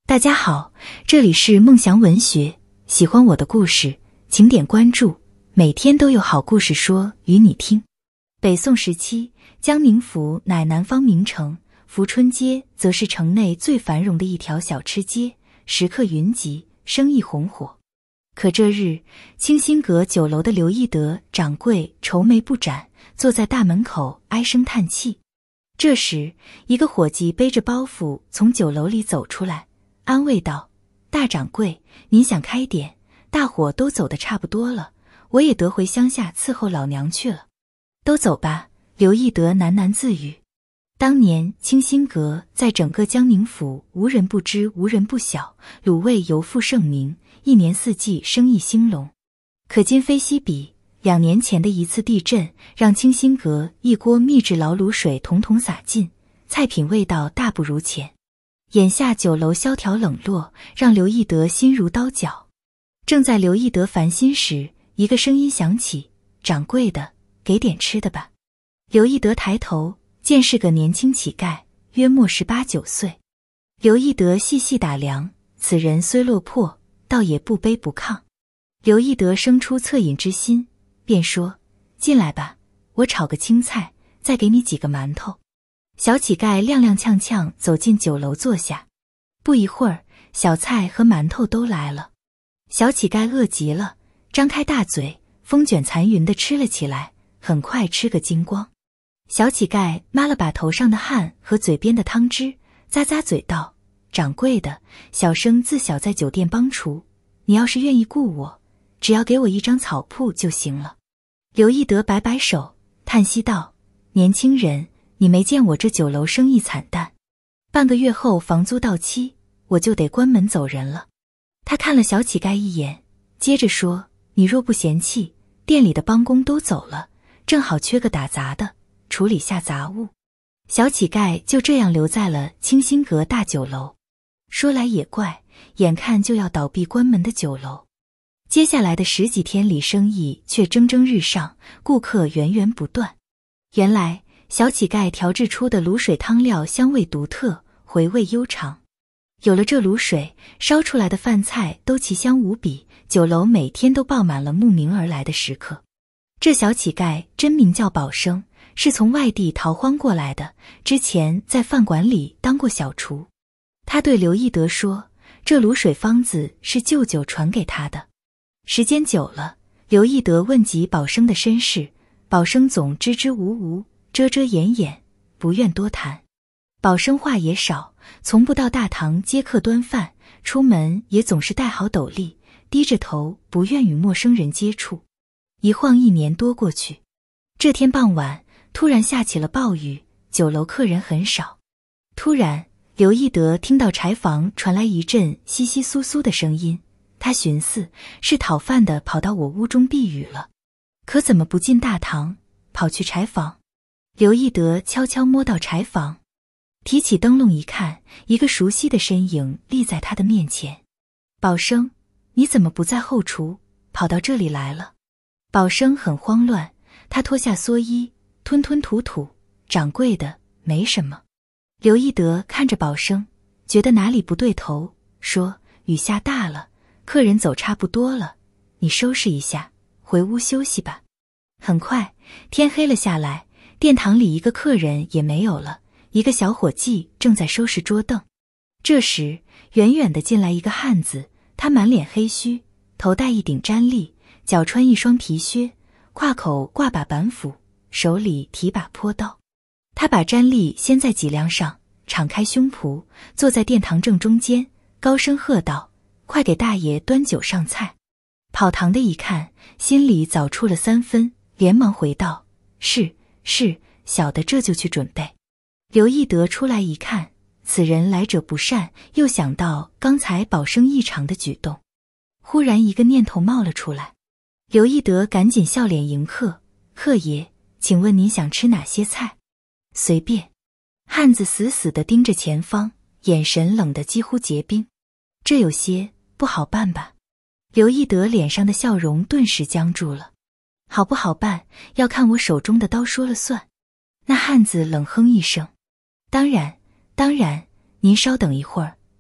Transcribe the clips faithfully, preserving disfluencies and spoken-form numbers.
大家好，这里是梦想文学，喜欢我的故事，请点关注，每天都有好故事说与你听。北宋时期，江宁府乃南方名城，福春街则是城内最繁荣的一条小吃街，食客云集，生意红火。可这日，清心阁酒楼的刘义德掌柜愁眉不展，坐在大门口唉声叹气。这时，一个伙计背着包袱从酒楼里走出来，安慰道：大掌柜，您想开点，大伙都走得差不多了，我也得回乡下伺候老娘去了。都走吧，刘义德喃喃自语。当年清心阁在整个江宁府无人不知无人不晓，卤味犹负盛名，一年四季生意兴隆。可今非昔比，两年前的一次地震让清心阁一锅秘制老卤水统统洒尽，菜品味道大不如前。眼下酒楼萧条冷落，让刘义德心如刀绞。正在刘义德烦心时，一个声音响起：掌柜的，给点吃的吧。刘义德抬头，见是个年轻乞丐，约莫十八九岁。刘义德细细打量，此人虽落魄，倒也不卑不亢。刘义德生出恻隐之心，便说：进来吧，我炒个青菜，再给你几个馒头。小乞丐踉踉跄跄走进酒楼坐下，不一会儿，小菜和馒头都来了。小乞丐饿极了，张开大嘴，风卷残云地吃了起来，很快吃个精光。小乞丐抹了把头上的汗和嘴边的汤汁，咂咂嘴道：掌柜的，小生自小在酒店帮厨，你要是愿意雇我，只要给我一张草铺就行了。刘义德摆摆手，叹息道：年轻人，你没见我这酒楼生意惨淡，半个月后房租到期，我就得关门走人了。他看了小乞丐一眼，接着说：你若不嫌弃，店里的帮工都走了，正好缺个打杂的，处理下杂物。小乞丐就这样留在了清心阁大酒楼。说来也怪，眼看就要倒闭关门的酒楼，接下来的十几天里生意却蒸蒸日上，顾客源源不断。原来小乞丐调制出的卤水汤料香味独特，回味悠长。有了这卤水，烧出来的饭菜都奇香无比，酒楼每天都爆满了慕名而来的食客。这小乞丐真名叫宝生，是从外地逃荒过来的，之前在饭馆里当过小厨。他对刘义德说，这卤水方子是舅舅传给他的。时间久了，刘义德问及宝生的身世，宝生总支支吾吾，遮遮掩掩，不愿多谈。宝生话也少，从不到大堂接客端饭，出门也总是戴好斗笠，低着头，不愿与陌生人接触。一晃一年多过去，这天傍晚突然下起了暴雨，酒楼客人很少。突然刘义德听到柴房传来一阵窸窸窣窣的声音，他寻思是讨饭的跑到我屋中避雨了，可怎么不进大堂，跑去柴房？刘义德悄悄摸到柴房，提起灯笼一看，一个熟悉的身影立在他的面前。宝生，你怎么不在后厨，跑到这里来了？宝生很慌乱，他脱下蓑衣，吞吞吐吐：掌柜的，没什么。刘义德看着宝生，觉得哪里不对头，说：雨下大了，客人走差不多了，你收拾一下，回屋休息吧。很快天黑了下来，殿堂里一个客人也没有了，一个小伙计正在收拾桌凳。这时远远地进来一个汉子，他满脸黑须，头戴一顶毡笠，脚穿一双皮靴，胯口挂把板斧，手里提把坡刀。他把毡笠掀在脊梁上，敞开胸脯，坐在殿堂正中间，高声喝道：快给大爷端酒上菜。跑堂的一看，心里早出了三分，连忙回道：是是，小的这就去准备。刘义德出来一看，此人来者不善，又想到刚才宝生异常的举动，忽然一个念头冒了出来。刘义德赶紧笑脸迎客：客爷，请问您想吃哪些菜？随便。汉子死死地盯着前方，眼神冷得几乎结冰。这有些不好办吧？刘义德脸上的笑容顿时僵住了。好不好办，要看我手中的刀说了算。那汉子冷哼一声：当然当然，您稍等一会儿，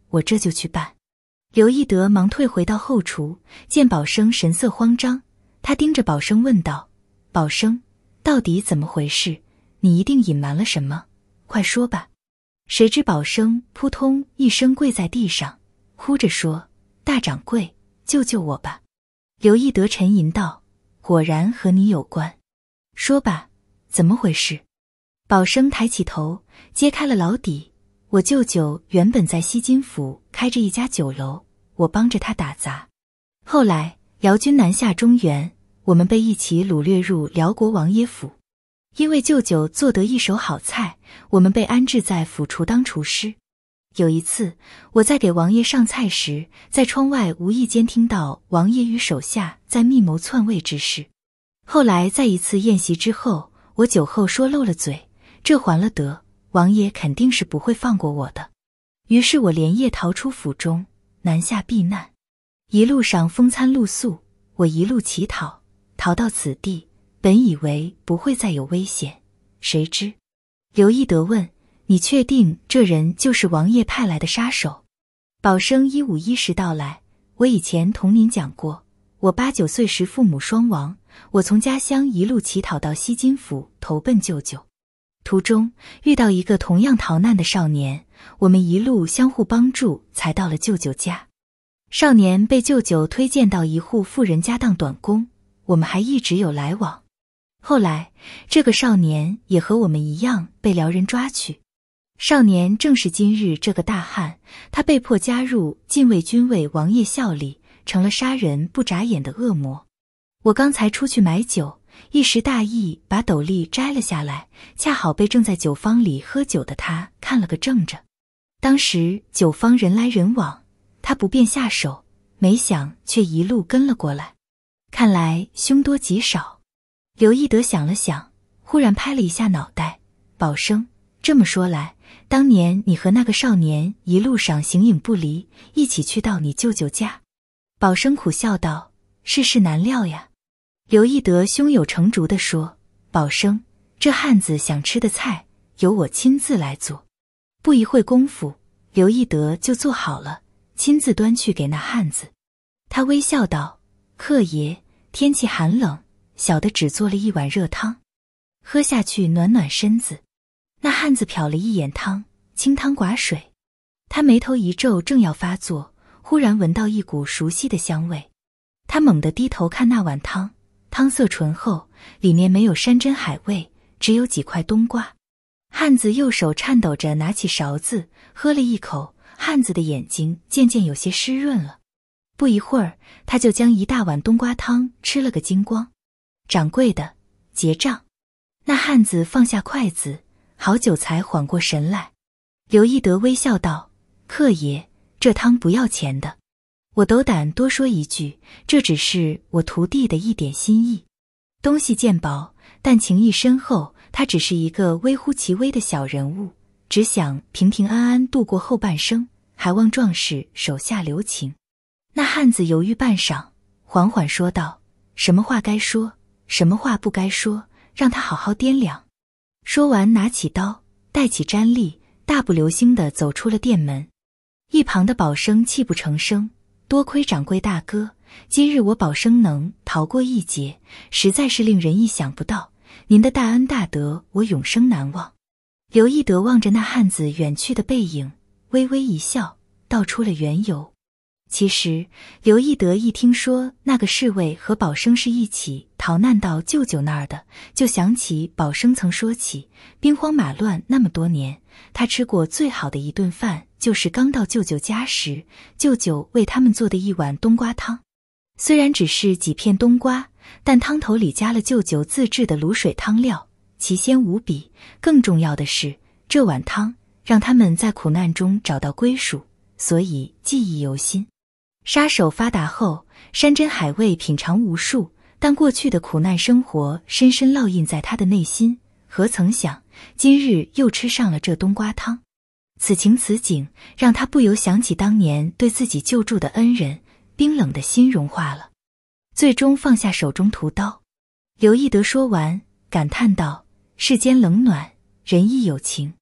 我这就去办。刘义德忙退回到后厨，见宝生神色慌张，他盯着宝生问道：宝生，到底怎么回事？你一定隐瞒了什么，快说吧。谁知宝生扑通一声跪在地上，哭着说：大掌柜，救救我吧。刘义德沉吟道：果然和你有关，说吧，怎么回事？宝生抬起头，揭开了老底。我舅舅原本在西津府开着一家酒楼，我帮着他打杂。后来辽军南下中原，我们被一起掳掠入辽国王爷府。因为舅舅做得一手好菜，我们被安置在府厨当厨师。有一次，我在给王爷上菜时，在窗外无意间听到王爷与手下在密谋篡位之事。后来在一次宴席之后，我酒后说漏了嘴，这还了得，王爷肯定是不会放过我的。于是我连夜逃出府中，南下避难。一路上风餐露宿，我一路乞讨，逃到此地，本以为不会再有危险，谁知……刘义德问：你确定这人就是王爷派来的杀手？宝生一五一十道来：我以前同您讲过，我八九岁时父母双亡，我从家乡一路乞讨到西津府投奔舅舅。途中遇到一个同样逃难的少年，我们一路相互帮助，才到了舅舅家。少年被舅舅推荐到一户富人家当短工，我们还一直有来往。后来这个少年也和我们一样被辽人抓去。少年正是今日这个大汉，他被迫加入禁卫军为王爷效力，成了杀人不眨眼的恶魔。我刚才出去买酒，一时大意把斗笠摘了下来，恰好被正在酒坊里喝酒的他看了个正着。当时酒坊人来人往，他不便下手，没想却一路跟了过来。看来凶多吉少。刘义德想了想，忽然拍了一下脑袋：宝生，这么说来，当年你和那个少年一路上形影不离，一起去到你舅舅家。宝生苦笑道：世事难料呀。刘义德胸有成竹地说：宝生，这汉子想吃的菜，由我亲自来做。不一会功夫，刘义德就做好了，亲自端去给那汉子。他微笑道：客爷，天气寒冷，小的只做了一碗热汤，喝下去暖暖身子。那汉子瞟了一眼汤，清汤寡水。他眉头一皱，正要发作，忽然闻到一股熟悉的香味。他猛地低头看那碗汤，汤色醇厚，里面没有山珍海味，只有几块冬瓜。汉子右手颤抖着拿起勺子，喝了一口，汉子的眼睛渐渐有些湿润了。不一会儿，他就将一大碗冬瓜汤吃了个精光。掌柜的，结账。那汉子放下筷子，好久才缓过神来。刘义德微笑道：客爷，这汤不要钱的。我斗胆多说一句，这只是我徒弟的一点心意。东西见薄，但情谊深厚，他只是一个微乎其微的小人物，只想平平安安度过后半生，还望壮士手下留情。那汉子犹豫半晌，缓缓说道：什么话该说，什么话不该说，让他好好掂量。说完拿起刀，带起毡笠，大步流星地走出了店门。一旁的宝生泣不成声：多亏掌柜大哥，今日我宝生能逃过一劫，实在是令人意想不到，您的大恩大德我永生难忘。刘义德望着那汉子远去的背影，微微一笑，道出了缘由。其实刘义德一听说那个侍卫和宝生是一起逃难到舅舅那儿的，就想起宝生曾说起，兵荒马乱那么多年，他吃过最好的一顿饭，就是刚到舅舅家时，舅舅为他们做的一碗冬瓜汤。虽然只是几片冬瓜，但汤头里加了舅舅自制的卤水汤料，奇鲜无比。更重要的是，这碗汤让他们在苦难中找到归属，所以记忆犹新。杀手发达后，山珍海味品尝无数，但过去的苦难生活深深烙印在他的内心，何曾想今日又吃上了这冬瓜汤。此情此景让他不由想起当年对自己救助的恩人，冰冷的心融化了，最终放下手中屠刀。刘义德说完，感叹道：世间冷暖，人亦有情。